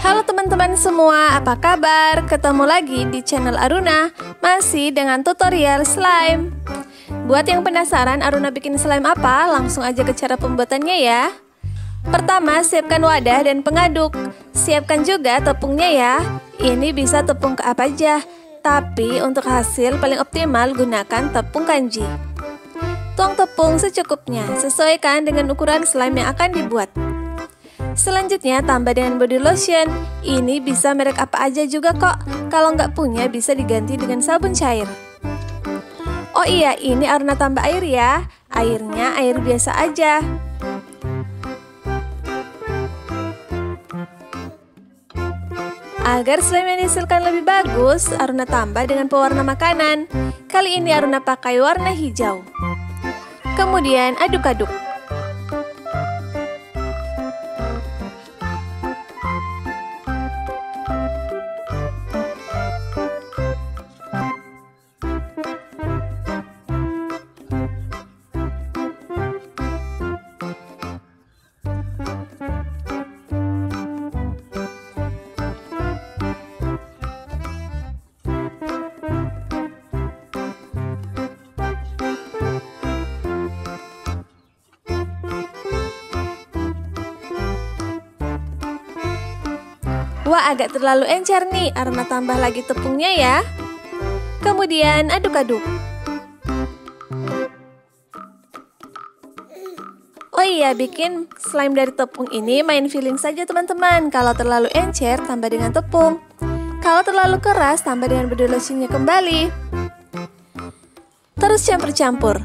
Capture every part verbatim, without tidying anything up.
Halo teman-teman semua, apa kabar? Ketemu lagi di channel Aruna, masih dengan tutorial slime. Buat yang penasaran Aruna bikin slime apa, langsung aja ke cara pembuatannya ya. Pertama, siapkan wadah dan pengaduk. Siapkan juga tepungnya ya. Ini bisa tepung ke apa aja, tapi untuk hasil paling optimal gunakan tepung kanji. Tuang tepung secukupnya, sesuaikan dengan ukuran slime yang akan dibuat. Selanjutnya tambah dengan body lotion. Ini bisa merek apa aja juga kok. Kalau nggak punya bisa diganti dengan sabun cair. Oh iya, ini Aruna tambah air ya. Airnya air biasa aja. Agar slime yang dihasilkan lebih bagus, Aruna tambah dengan pewarna makanan. Kali ini Aruna pakai warna hijau. Kemudian aduk-aduk. Wah, agak terlalu encer nih, Aruna tambah lagi tepungnya ya. Kemudian aduk-aduk. Oh iya, bikin slime dari tepung ini main feeling saja teman-teman. Kalau terlalu encer, tambah dengan tepung. Kalau terlalu keras, tambah dengan body lotionnya kembali. Terus campur-campur.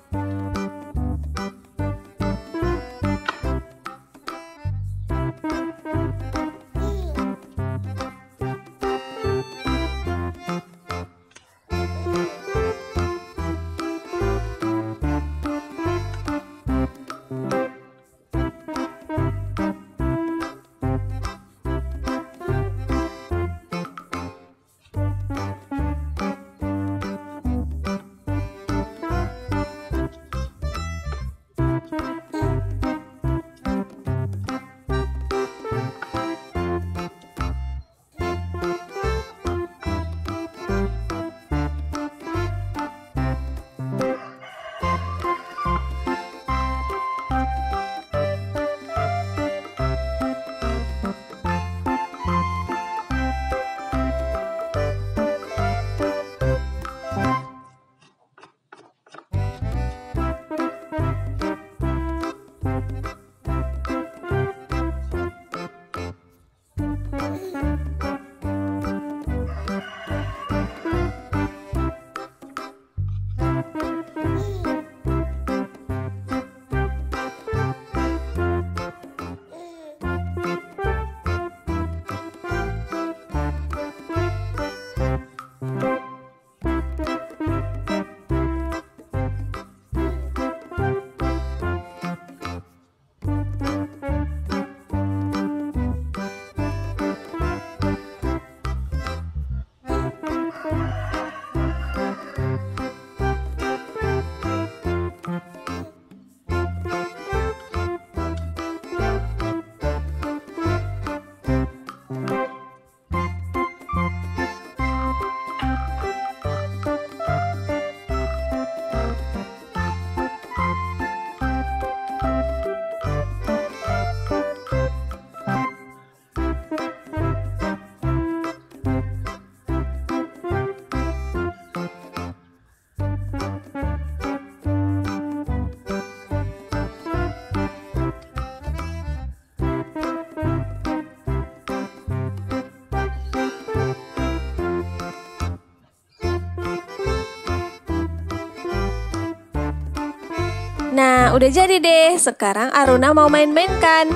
Nah, udah jadi deh. Sekarang Aruna mau main-mainkan.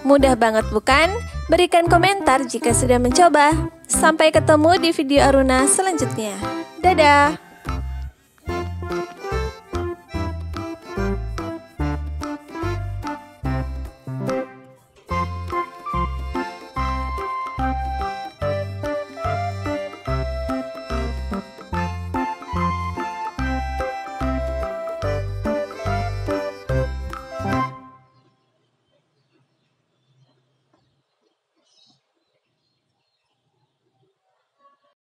Mudah banget bukan? Berikan komentar jika sudah mencoba. Sampai ketemu di video Aruna selanjutnya. Dadah!